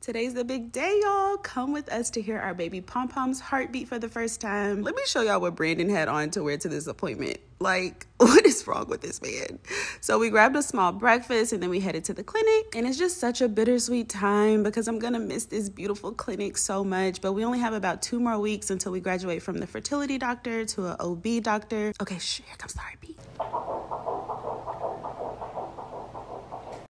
Today's the big day, y'all. Come with us to hear our baby Pom-Pom's heartbeat for the first time. Let me show y'all what Brandon had on to wear to this appointment. Like, what is wrong with this man? So we grabbed a small breakfast and then we headed to the clinic. And it's just such a bittersweet time because I'm gonna miss this beautiful clinic so much. But we only have about 2 more weeks until we graduate from the fertility doctor to an OB doctor. Okay, here comes the heartbeat.